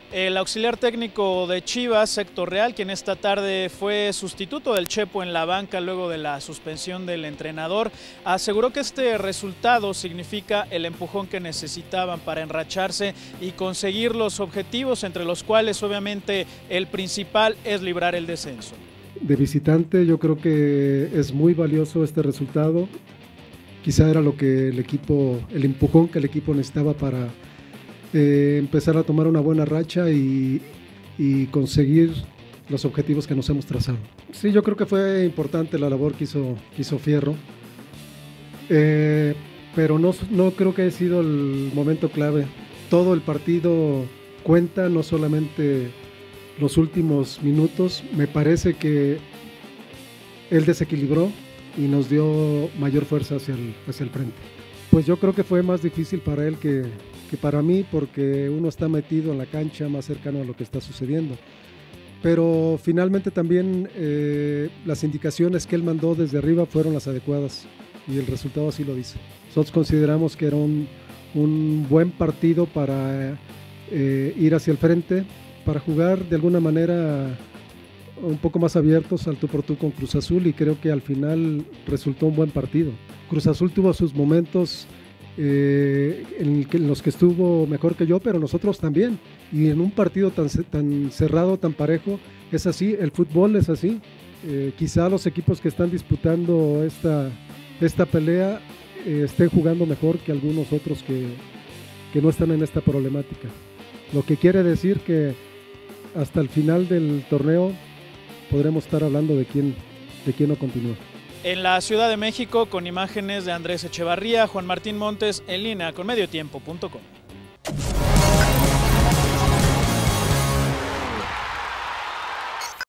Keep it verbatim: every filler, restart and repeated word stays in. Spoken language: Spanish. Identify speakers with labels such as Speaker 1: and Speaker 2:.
Speaker 1: El auxiliar técnico de Chivas, Héctor Real, quien esta tarde fue sustituto del Chepo en la banca luego de la suspensión del entrenador, aseguró que este resultado significa el empujón que necesitaban para enracharse y conseguir los objetivos, entre los cuales obviamente el principal es librar el descenso.
Speaker 2: De visitante yo creo que es muy valioso este resultado. Quizá era lo que el equipo, el empujón que el equipo necesitaba para eh, empezar a tomar una buena racha y, y conseguir los objetivos que nos hemos trazado. Sí, yo creo que fue importante la labor que hizo, que hizo Fierro, eh, pero no, no creo que haya sido el momento clave. Todo el partido cuenta, no solamente los últimos minutos. Me parece que él desequilibró y nos dio mayor fuerza hacia el, hacia el frente. Pues yo creo que fue más difícil para él que, que para mí, porque uno está metido en la cancha, más cercano a lo que está sucediendo. Pero finalmente también eh, las indicaciones que él mandó desde arriba fueron las adecuadas y el resultado así lo dice. Nosotros consideramos que era un, un buen partido para eh, ir hacia el frente, para jugar de alguna manera un poco más abiertos al tú por tú con Cruz Azul, y creo que al final resultó un buen partido. Cruz Azul tuvo sus momentos eh, en, en los que estuvo mejor que yo, pero nosotros también, y en un partido tan, tan cerrado, tan parejo, es así, el fútbol es así. Eh, quizá los equipos que están disputando esta, esta pelea eh, estén jugando mejor que algunos otros que, que no están en esta problemática, lo que quiere decir que hasta el final del torneo podremos estar hablando de quién, de quién no continúa.
Speaker 1: En la Ciudad de México, con imágenes de Andrés Echevarría, Juan Martín Montes, en línea con Mediotiempo punto com.